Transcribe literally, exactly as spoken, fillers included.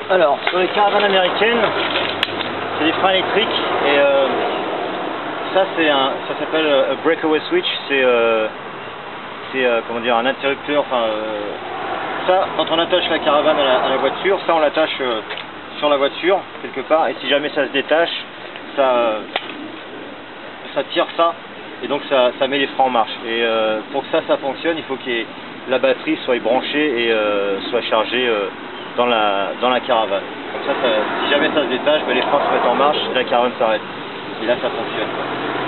Alors, sur les caravanes américaines, c'est des freins électriques et euh, ça c'est un, ça s'appelle un breakaway switch, c'est euh, c'est euh, comment dire, un interrupteur. Enfin, euh, ça, quand on attache la caravane à la, à la voiture, ça on l'attache euh, sur la voiture quelque part, et si jamais ça se détache, ça, ça tire ça et donc ça, ça met les freins en marche. Et euh, pour que ça, ça fonctionne, il faut que la batterie soit branchée et euh, soit chargée euh, dans la dans la caravane. Comme ça, ça, si jamais ça se détache, ben les freins se mettent en marche, la caravane s'arrête. Et là, ça fonctionne.